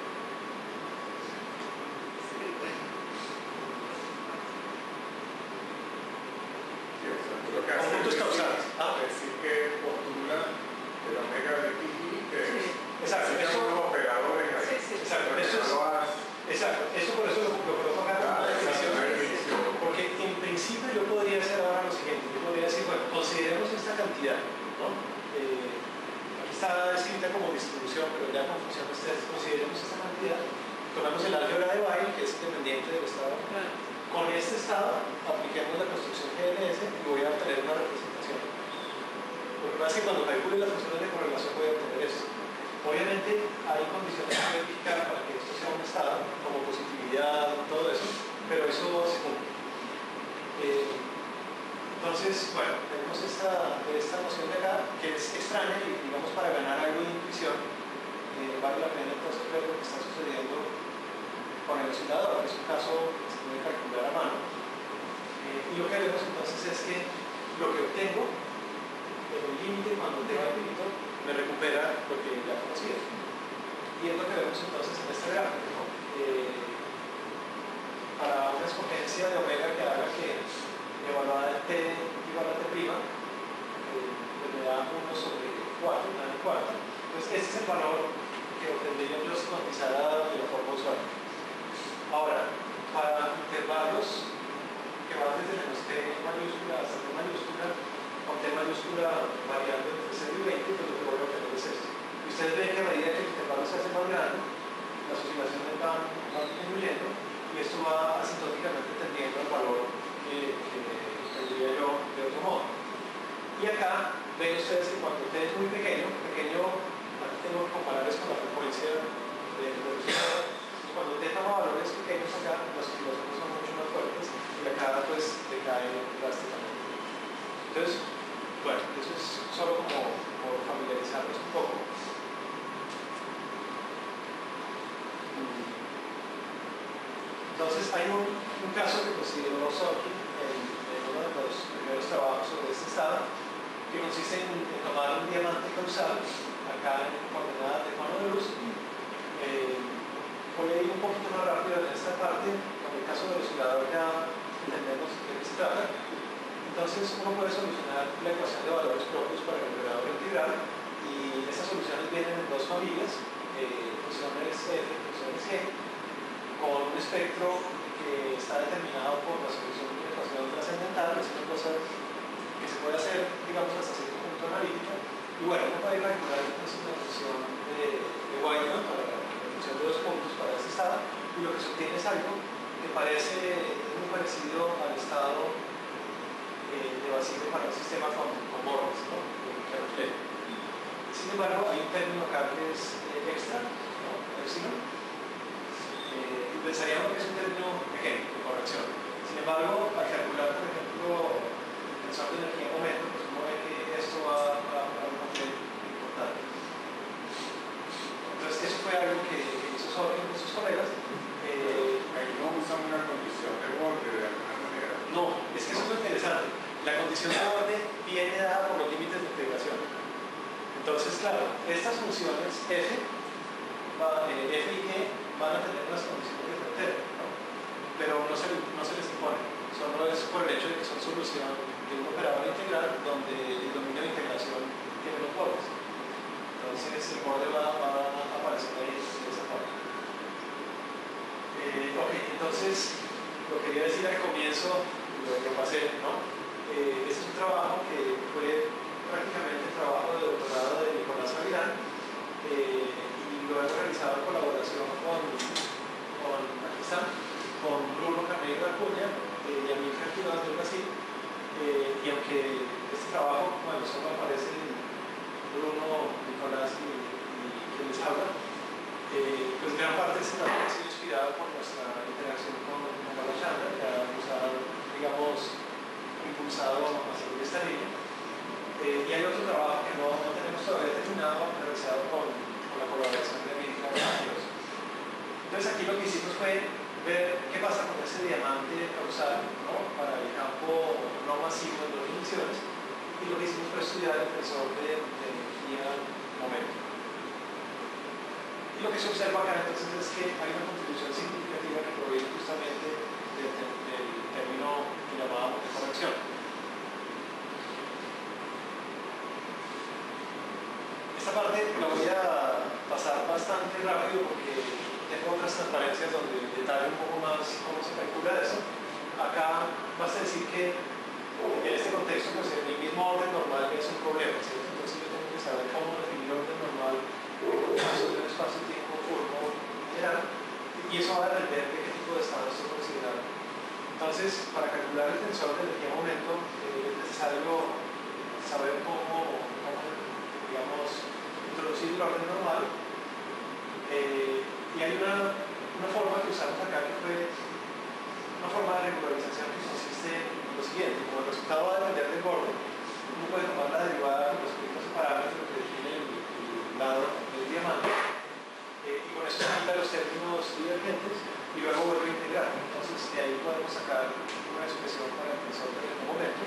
Conjuntos causales. Decir que postula el omega de pi, que exacto, es un operador en la exacto, eso por eso lo coloco acá como definición, porque en principio yo podría hacer ahora lo siguiente, yo podría decir, bueno, consideremos esta cantidad, ¿no? Aquí está escrita como distribución, pero ya con funciones test, consideremos esta cantidad, tomamos el álgebra de Weyl, que es independiente del estado. Con este estado apliquemos la construcción GNS y voy a obtener una representación. Lo que pasa es que cuando calcule las funciones de correlación voy a obtener esto. Obviamente hay condiciones que verificar para que esto sea un estado, como positividad, todo eso, pero eso se cumple. Entonces, bueno, tenemos esta noción de acá que es extraña y digamos para ganar algo de intuición vale la pena entonces ver lo que está sucediendo con el oscilador, que es un caso que se puede calcular a mano. Y lo que haremos entonces es que lo que obtengo en el límite cuando tenga el infinito me recupera lo que ya conocía. Y es lo que vemos entonces en este gráfico, ¿no? Para una exponencia de omega que haga que evaluada en t igual a t', pues me da 1 sobre 4, una en 4. Entonces ese es el valor que obtendría yo si cuantizara de la forma usual. Ahora, para intervalos que van desde menos t mayúscula hasta t mayúscula, con t mayúscula variando entre 0 y 20, pues lo que voy a obtener es esto. Y ustedes ven que a medida que el intervalo se hace más grande, las oscilaciones van disminuyendo y esto va asintóticamente tendiendo al valor que ven ustedes que cuando T es muy pequeño, aquí tengo que compararles con la frecuencia de los cuando T toma valores pequeños acá, los filósofos son mucho más fuertes y acá pues decae drásticamente. Entonces, bueno, eso es solo como por familiarizarnos un poco. Entonces hay un caso que consideró Sorkin en uno de los primeros trabajos sobre este estado, que consiste en tomar un diamante causal, acá en coordenadas de cono de luz. Voy a ir un poquito más rápido en esta parte, con el caso del oscilador ya entendemos de qué se trata. Entonces uno puede solucionar la ecuación de valores propios para el operador integral, y estas soluciones vienen en dos familias, funciones f, funciones g, con un espectro que está determinado por la solución de una ecuación trascendental, es una cosa que se puede hacer, digamos, hasta cierto punto analítica. Y bueno, uno puede calcular entonces la función de Weyman para la función de dos puntos para este estado, y lo que se obtiene es algo que parece muy parecido al estado de vacío para un sistema con bordes, ¿no? Sin embargo, hay un término acá que es extra, ¿no? Epsilon. Pensaríamos que es un término pequeño, de corrección. Sin embargo, al calcular, por ejemplo, el tensor de energía en momento, pues uno ve que esto va a un papel importante. Entonces, eso fue algo que hizo Sorkin con sus colegas. Ahí no usan una condición de borde de alguna manera. No, es que eso es lo interesante. La condición de borde viene dada por los límites de integración. Entonces, claro, estas funciones f y g van a tener unas condiciones de frontera, ¿no? Pero no se les impone. Solo es por el hecho de que son solución de un operador integral donde el dominio de integración tiene los bordes. Entonces el borde va a aparecer ahí de esa forma. Ok, entonces lo quería decir al comienzo, lo pasé, ¿no? Este es un trabajo que fue prácticamente el trabajo de doctorado de Nicolás Aguilar, y lo hemos realizado en colaboración con Bruno Carneiro de Acuña y Amílcar Quiroz del Brasil, y aunque este trabajo, bueno, solo aparece Bruno, Nicolás y quien les habla, pues gran parte de este trabajo ha sido inspirado por nuestra interacción con Carlos Chandra, que nos ha, digamos, impulsado a seguir esta línea. Y hay otro trabajo que no tenemos todavía terminado, realizado con la colaboración de Amílcar Quiroz. Entonces aquí lo que hicimos fue ver qué pasa con ese diamante causal, ¿no? Para el campo no masivo en dos dimensiones, y lo que hicimos fue estudiar el tensor de energía momento. Y lo que se observa acá entonces es que hay una contribución significativa que proviene justamente del término que llamábamos de corrección. Esta parte la voy a pasar bastante rápido porque tengo otras transparencias donde detallo un poco más cómo se calcula eso. Acá basta decir que en este contexto, pues el mismo orden normal es un problema, ¿cierto? Entonces yo tengo que saber cómo definir orden normal sobre un espacio-tiempo curvo general, y eso va a depender de qué tipo de estado estoy considerando. Entonces, para calcular el tensor de energía momento es necesario saber cómo digamos, introducir el orden normal. Y hay una forma que usamos acá que fue una forma de regularización que consiste en lo siguiente: como el resultado va a depender del borde, uno puede tomar la derivada con respecto a ese parámetro que define el lado del diamante, y con eso se quita los términos divergentes y luego vuelve a integrar. Entonces de ahí podemos sacar una expresión para el tensor del momento,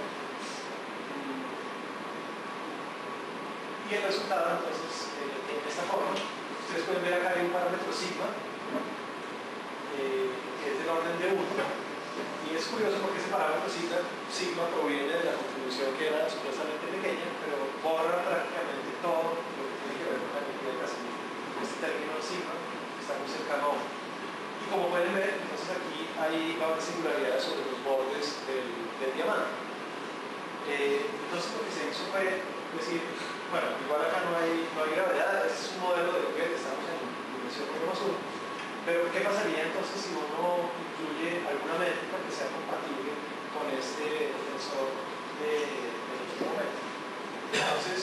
y el resultado entonces en esta forma. Ustedes pueden ver acá hay un parámetro sigma, que es del orden de 1, y es curioso porque ese parámetro sigma proviene de la contribución que era supuestamente pequeña, pero borra prácticamente todo lo que tiene que ver con la energía de Casimir. Este término sigma está muy cercano a 1. Y como pueden ver, entonces aquí hay varias singularidades sobre los bordes del diamante. Entonces lo que se hizo fue decir, bueno, igual acá no hay gravedad, este es un modelo de que estamos en dimensión menos 1, pero ¿qué pasaría entonces si uno incluye alguna métrica que sea compatible con este tensor de energía momento? Entonces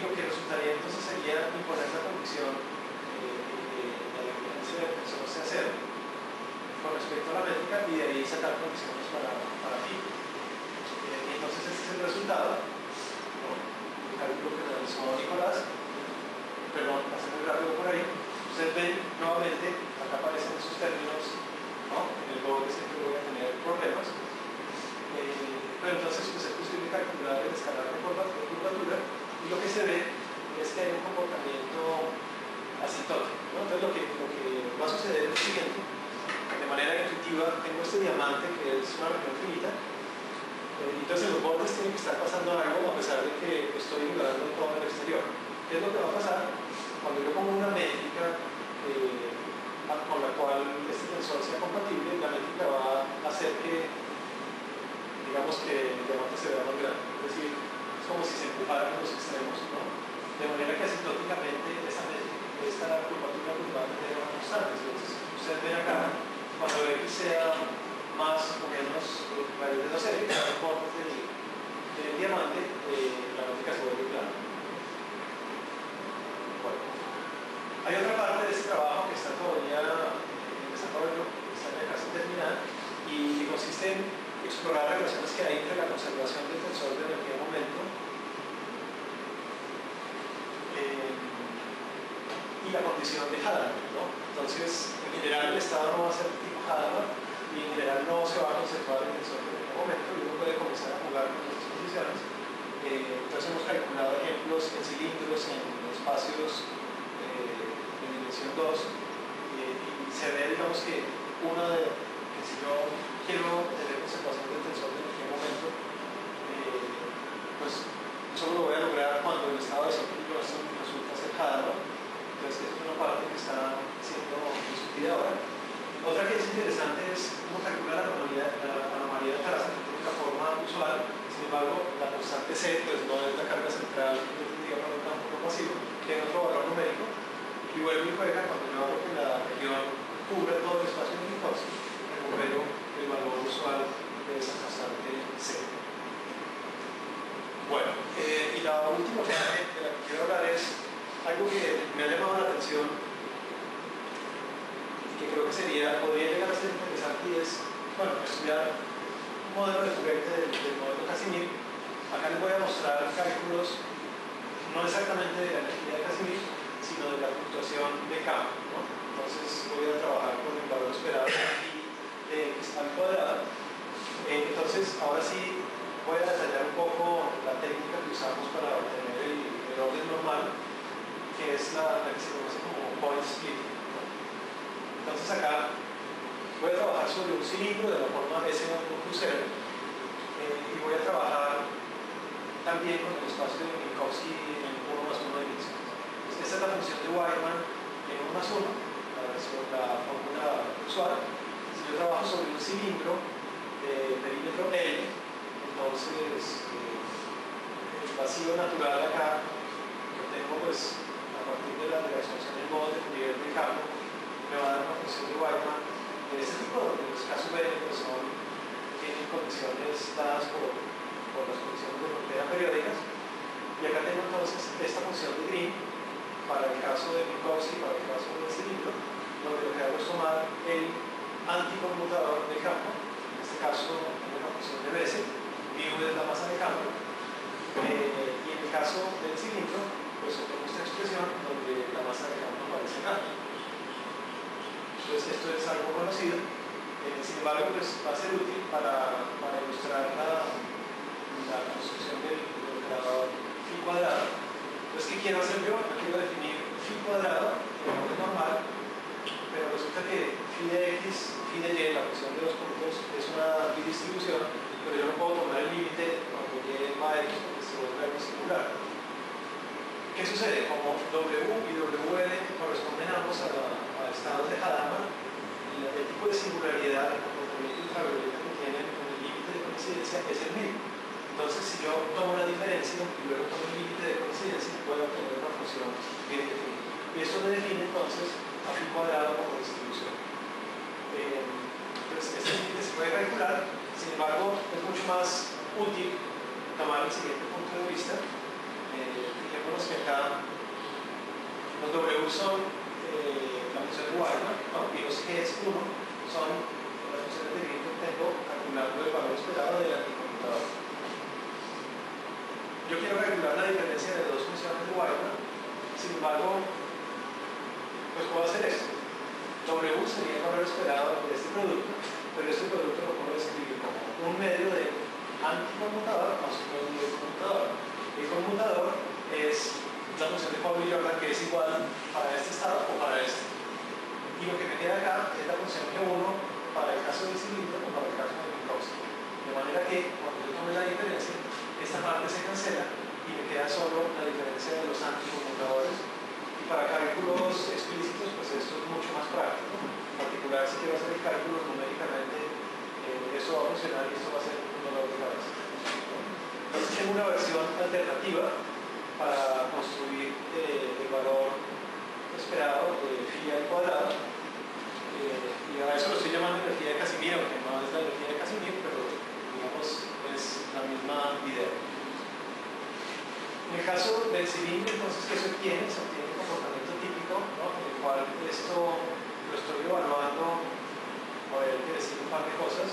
lo que resultaría entonces sería imponer la condición de la evidencia del tensor C0 con respecto a la métrica y de ahí sacar condiciones para phi. Entonces este es el resultado, ¿no? El cálculo que realizó Nicolás. Perdón, pasé muy rápido por ahí. Ustedes ven nuevamente, acá aparecen esos términos, ¿no? En el borde siempre voy a tener problemas. Pero entonces pues, es posible calcular el escalar de curvatura y lo que se ve es que hay un comportamiento asintótico, ¿no? Entonces lo que va a suceder es lo siguiente: de manera intuitiva tengo este diamante que es una región finita, entonces los bordes tienen que estar pasando algo a pesar de que estoy ignorando todo el exterior. ¿Qué es lo que va a pasar? Cuando yo pongo una métrica con la cual este tensor sea compatible, la métrica va a hacer que, digamos, que el diamante se vea más grande. Es decir, es como si se empujaran los extremos, ¿no? De manera que asintóticamente esta curvatura va a tener una constante. Entonces, ustedes ven acá, cuando X sea más o menos mayor de 2X, los bordes del diamante, la métrica se vuelve plana. Bueno, hay otra parte de este trabajo que está todavía en desarrollo, está ya casi terminada, y consiste en explorar relaciones que hay entre la conservación del tensor de energía-momento y la condición de Hadamard, ¿no? Entonces, en general el estado no va a ser tipo Hadamard y en general no se va a conservar el tensor de energía-momento y uno puede comenzar a jugar con estas condiciones. Entonces hemos calculado ejemplos en cilindros, en espacios de dimensión 2 y se ve, digamos, que si yo quiero tener conservación del tensor de energía-momento, pues solo lo voy a lograr cuando el estado de ciclo resulta ser Hadamard. Entonces esa es una parte que está siendo discutida ahora. Otra que es interesante es cómo calcular la anomalía de traza de la forma usual. Sin embargo, la constante C pues no es la carga central que yo tendría para un campo no pasivo, tiene otro valor numérico y vuelve y juega cuando yo hago que la región cubra todo el espacio de Minkowski, recupero el valor usual de esa constante C. Bueno, y la última parte de la que quiero hablar es algo que me ha llamado la atención, que creo que podría llegar a ser interesante, y es, bueno, estudiar un modelo recurrente del modelo Casimir. Acá les voy a mostrar cálculos no exactamente de la energía de Casimir, sino de la fluctuación de campo, ¿no? Entonces voy a trabajar con el valor esperado de X al cuadrado. Entonces, ahora sí voy a detallar un poco la técnica que usamos para obtener el orden normal, que es la que se conoce como point splitting, ¿no? Entonces acá voy a trabajar sobre un cilindro de la forma S en un crucero y voy a trabajar también con el espacio de Minkowski en 1 más 1 de X. Esta es la función de Weidmann en 1 más 1, la fórmula usual. Si yo trabajo sobre un cilindro de perímetro L, entonces el vacío natural acá que tengo pues a partir de la expansión del modo de Fourier del campo me va a dar una función de Weidmann de este tipo, donde los casos B pues tienen condiciones dadas por las condiciones de frontera periódicas, y acá tengo entonces esta función de Green para el caso de Minkowski, para el caso del cilindro, donde lo que hago es tomar el anticonmutador del campo, en este caso tengo una función de Bessel, mu es la masa de campo, y en el caso del cilindro pues obtengo esta expresión donde la masa de campo aparece acá. Entonces esto es algo conocido, sin embargo pues va a ser útil para ilustrar la construcción del operador phi cuadrado. Entonces, ¿qué quiero hacer yo? Yo quiero definir phi cuadrado en orden normal, pero resulta que phi de x, phi de y, la función de los puntos, es una bidistribución, pero yo no puedo tomar el límite cuando y va a x porque se vuelve algo singular. ¿Qué sucede? Como W y WL corresponden ambos a estados de Hadamard, el tipo de singularidad, el comportamiento ultravioleta que tienen en el límite de coincidencia es el mismo. Entonces, si yo tomo la diferencia y luego tomo el límite de coincidencia, puedo obtener una función bien definida. Y esto me define entonces a phi cuadrado como distribución. Entonces, este límite se puede calcular, sin embargo, es mucho más útil tomar el siguiente punto de vista. Fijémonos que en Los W son la función de Weidman, ¿no? Y los G1 son las funciones de green que obtengo calculando el valor esperado del anticomputador. Yo quiero calcular la diferencia de dos funciones de Weidman, sin embargo, pues puedo hacer esto. W sería el valor esperado de este producto, pero este producto lo puedo escribir como un medio de anticonmutador más un medio de conmutador. El conmutador es la función de Pauli Jordan que es igual para este estado o para este. Y lo que me queda acá es la función G1 para el caso del cilindro o para el caso del Minkowski. De manera que cuando yo tome la diferencia, esta parte se cancela y me queda solo la diferencia de los anticonmutadores. Y para cálculos explícitos, pues esto es mucho más práctico. En particular, si quiero hacer el cálculo numéricamente, esto va a funcionar y esto va a ser un dolor de cabeza. Entonces tengo una versión alternativa para construir el valor esperado de phi al cuadrado. Y a eso lo estoy llamando energía de Casimir, aunque no es la energía de Casimir, pero digamos es la misma idea. En el caso del cilindro, entonces, ¿qué se obtiene? Se obtiene un comportamiento típico, ¿no? En el cual esto lo estoy evaluando, voy a decir un par de cosas.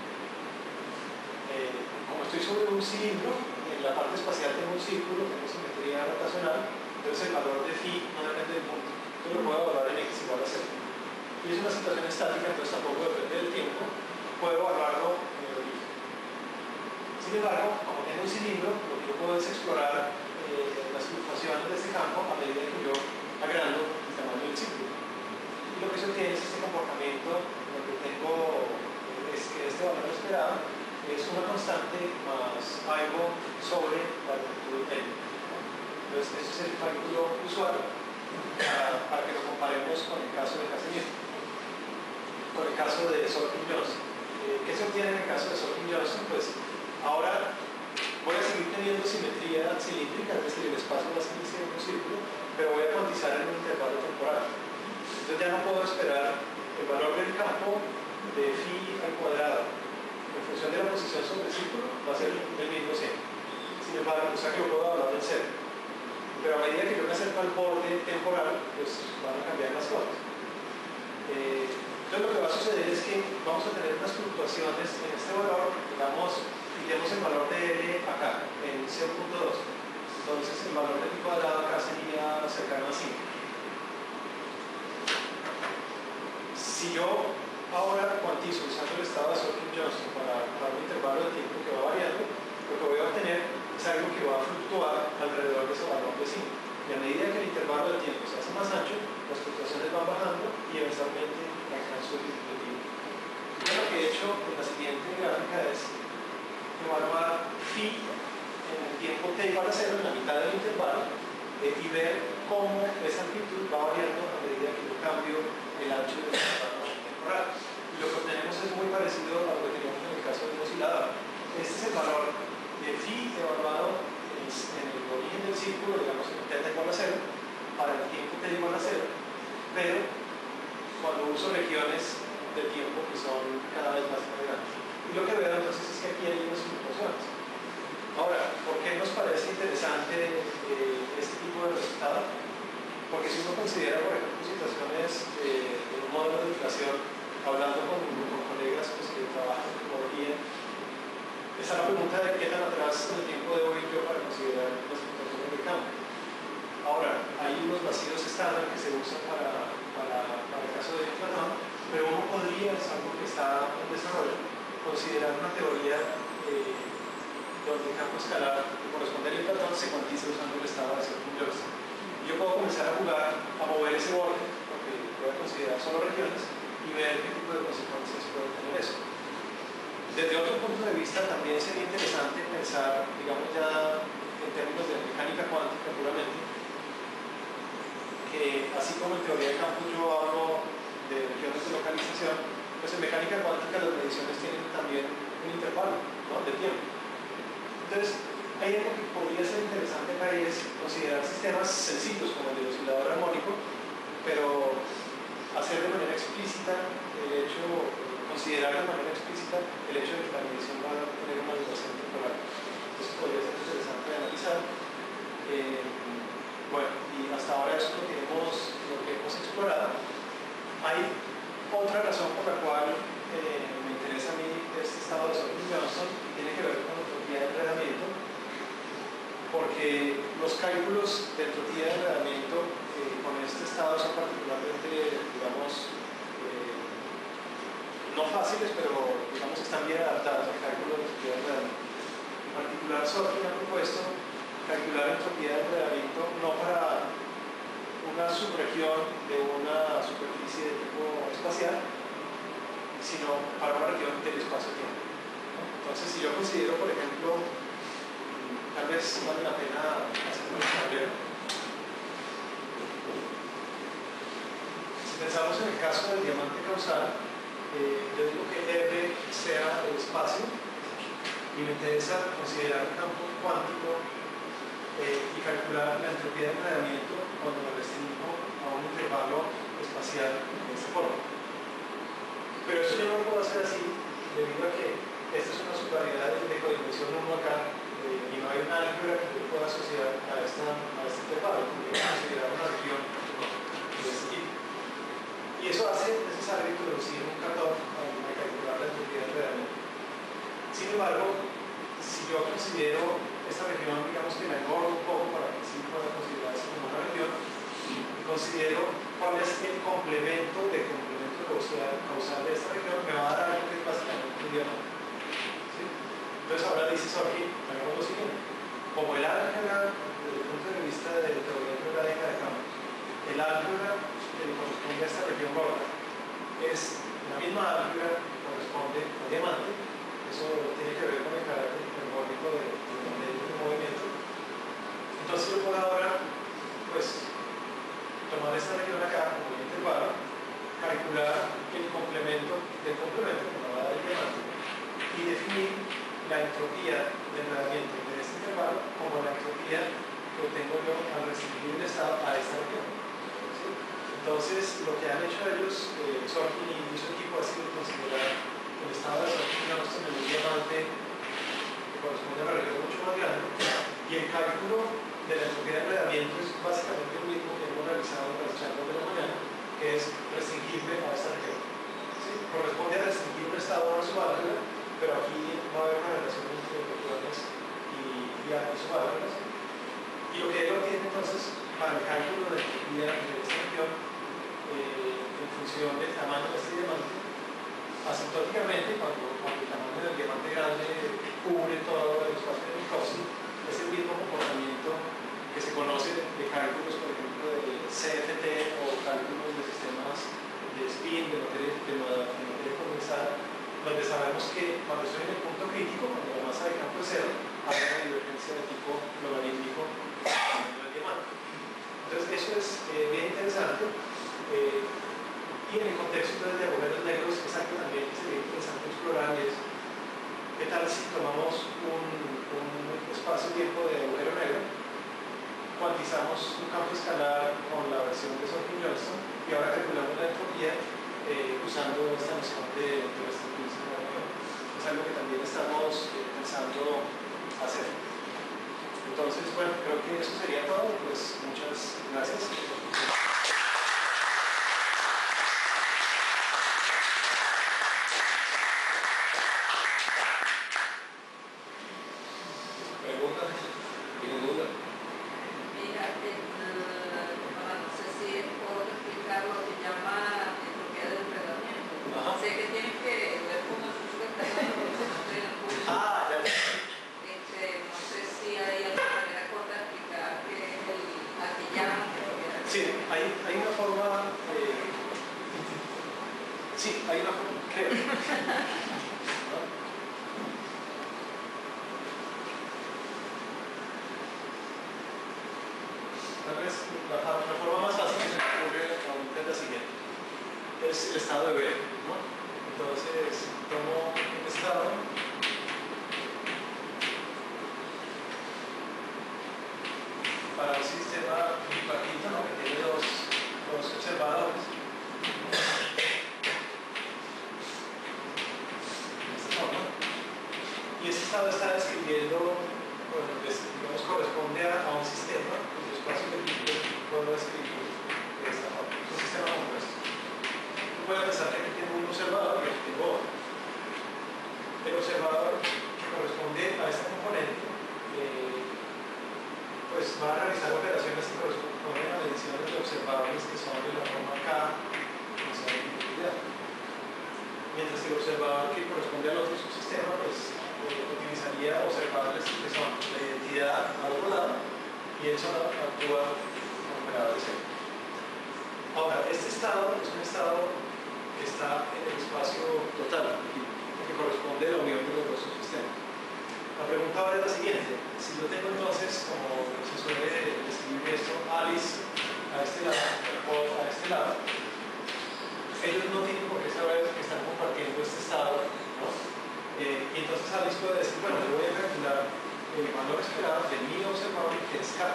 Como estoy sobre un cilindro, en la parte espacial tengo un círculo, tengo simetría rotacional, entonces el valor de phi no depende del punto. Yo lo puedo evaluar en x igual a 0. Y es una situación estática, entonces tampoco depende del tiempo. Puedo evaluarlo en el origen. Sin embargo, como tengo un cilindro, lo que yo puedo es explorar las fluctuaciones de este campo a medida que yo agrando el tamaño del círculo. Y lo que se obtiene es este comportamiento en el que tengo este valor esperado es una constante más algo sobre la longitud L. Entonces, ese es el cálculo usual para que lo comparemos con el caso de Casimir, con el caso de Sorkin-Johnson. ¿Qué se obtiene en el caso de Sorkin-Johnson? Pues ahora voy a seguir teniendo simetría cilíndrica, es decir, el espacio va a seguir siendo un círculo, pero voy a cuantizar en un intervalo temporal. Entonces ya no puedo esperar el valor del campo de phi al cuadrado en función de la posición sobre el círculo, va a ser el mismo siempre. Sin embargo, o sea que lo puedo evaluar en cero. Pero a medida que yo me acerco al borde temporal, pues van a cambiar las cosas. Entonces lo que va a suceder es que vamos a tener unas fluctuaciones en este valor, digamos, tenemos el valor de L acá, en 0.2. Entonces el valor de pi cuadrado acá sería cercano a 5. Si yo ahora cuantizo usando el estado de Sorkin-Johnson para un intervalo de tiempo que va variando, lo que voy a obtener es algo que va a fluctuar alrededor de ese valor de 5. Y a medida que el intervalo de tiempo se hace más ancho, las fluctuaciones van bajando y eventualmente alcanzo el límite de tiempo. Lo que he hecho en la siguiente gráfica es evaluar phi en el tiempo t igual a 0 en la mitad del intervalo y ver cómo esa amplitud va variando a medida que yo cambio el ancho del intervalo temporal. Y lo que obtenemos es muy parecido a lo que teníamos en el caso del oscilador. Este es el valor de phi evaluado en el origen del círculo, digamos en t igual a 0, para el tiempo t igual a 0, pero cuando uso regiones de tiempo que son cada vez más grandes. Y lo que veo entonces es que aquí hay unas fluctuaciones. Ahora, ¿por qué nos parece interesante este tipo de resultado? Porque si uno considera, por ejemplo, situaciones de un modelo de inflación, hablando con colegas pues, que trabajan en tecnología, está la pregunta de qué tan atrás en el tiempo de hoy yo para considerar las fluctuaciones del campo. Ahora, hay unos vacíos estándar que se usan para el caso de Platón, pero uno podría, es algo que está en desarrollo, considerar una teoría donde el campo escalar que corresponde al Platón se cuantiza usando el estado de Sorkin-Johnson. Yo puedo comenzar a jugar, a mover ese borde, porque voy a considerar solo regiones, y ver qué tipo de consecuencias puede tener eso. Desde otro punto de vista también sería interesante pensar, digamos ya en términos de mecánica cuántica puramente, que así como en teoría de campo yo hablo de regiones de localización, pues en mecánica cuántica las mediciones tienen también un intervalo, ¿no?, de tiempo. Entonces, hay algo que podría ser interesante acá y es considerar sistemas sencillos como el del oscilador armónico, pero hacer de manera explícita el hecho, considerar de manera explícita el hecho de que la medición va a tener una duración temporal. Eso podría ser interesante de analizar. Bueno, y hasta ahora eso lo tenemos los cálculos de entropía de enredamiento con este estado son particularmente, digamos, no fáciles, pero digamos están bien adaptados al cálculo de entropía de enredamiento. En particular, Sorkin ha propuesto calcular entropía de enredamiento no para una subregión de una superficie de tipo espacial, sino para una región del espacio-tiempo. Entonces, si yo considero, por ejemplo, tal vez vale la pena hacer un tablero. Si pensamos en el caso del diamante causal, yo digo que R sea el espacio y me interesa considerar un campo cuántico y calcular la entropía de enredamiento cuando me restringo a un intervalo espacial de esta forma. Pero eso yo no lo puedo hacer así debido a que esta es una subvariedad de codimensión 1 acá y no hay una álgebra que yo pueda asociar a este intervalo, porque voy a considerar una región de este tipo. Y eso hace necesario introducir un catón para calcular la entropía de enredamiento. Sin embargo, si yo considero esta región, digamos que la engordo un poco para que sí pueda considerarse como una región, y considero cuál es el complemento causal de esta región, me va a dar algo que es básicamente un diamante. ¿Sí? Entonces ahora dice Sorkin, hagamos lo siguiente: como el álgebra, desde el punto de vista de la teoría algebraica de campos, el álgebra que le corresponde a esta región gorda es la misma álgebra que corresponde al diamante. Eso tiene que ver con el carácter hiperbólico del movimiento. Entonces yo puedo ahora, pues, tomar esta región acá como un intervalo, calcular el complemento del complemento que me va a dar el diamante y definir la entropía de enredamiento de este intervalo como la entropía que obtengo yo al restringir el estado a esta región. ¿Sí? Entonces, lo que han hecho ellos, Sorkin y su equipo, ha sido considerar el estado de Sorkin en el diamante que corresponde a una región mucho más grande, y el cálculo de la entropía de enredamiento es básicamente el mismo que hemos realizado en las charlas de la mañana, que es restringible a esta región. ¿Sí? Corresponde a restringir un estado a una subálgebra, pero aquí va a haber una relación entre electrones y subálgebras. Y lo que él obtiene entonces para el cálculo de la entropía de esta región en función del tamaño de este diamante, asintóticamente, cuando el tamaño del diamante grande cubre todo el espacio de Minkowski, es el mismo comportamiento que se conoce de cálculos, por ejemplo, de CFT o cálculos de sistemas de spin, de materia condensada, donde sabemos que cuando estoy en el punto crítico, cuando la masa de campo es cero, hay una divergencia de tipo logarítmico del diamante. Entonces, eso es bien interesante. Y en el contexto de agujeros negros es algo también que sería interesante explorar, es qué tal si tomamos un espacio-tiempo de agujero negro, cuantizamos un campo escalar con la versión de Sorkin-Johnston y ahora calculamos la entropía usando esta noción de restringirse. Es algo que también estamos pensando hacer. Entonces, bueno, creo que eso sería todo. Pues muchas gracias. La forma más fácil que se me ocurre ahorita es la siguiente: es el estado de B, ¿no? Entonces tomo un estado para un sistema bipartito, ¿no? Que tiene dos observadores. De esta forma. Y ese estado está describiendo, bueno, digamos, corresponde a un sistema cuyo espacio de puedo describir de esta forma. Es un sistema compuesto. Puedes pensar que aquí tengo un observador y aquí tengo otro. El observador y eso actúa como operador de celda. Ahora, este estado es un estado que está en el espacio total, que corresponde a la unión de los dos subsistemas. La pregunta ahora es la siguiente: si yo tengo entonces, como se suele describir esto, Alice a este lado, Paul a este lado, ellos no tienen por qué saber que están compartiendo este estado, ¿no? Y entonces Alice puede decir, bueno, yo voy a calcular el valor esperado de mi observable, que es K.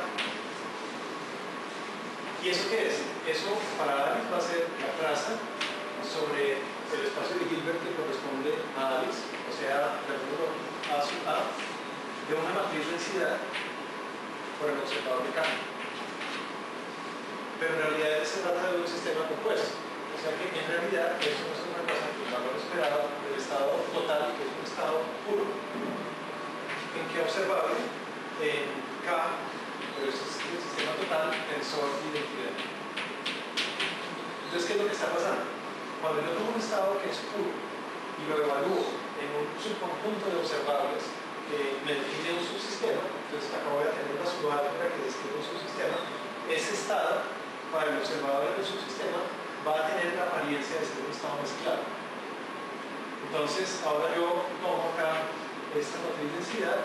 ¿Y eso qué es? Eso para Alice va a ser la traza sobre el espacio de Hilbert que corresponde a Alice, o sea, del número A sub A, de una matriz densidad por el observador de K. Pero en realidad se trata de un sistema compuesto, o sea que en realidad eso no es otra cosa que el valor esperado del estado total, que es un estado puro, en que observable en K, pero eso es el sistema total, tensor y identidad. Entonces, ¿qué es lo que está pasando? Cuando yo tomo un estado que es puro y lo evalúo en un subconjunto de observables que me define un subsistema, entonces acá voy a tener una subálgebra que describe un subsistema, ese estado para el observador del subsistema va a tener la apariencia de ser un estado mezclado. Entonces, ahora yo tomo acá esta matriz de densidad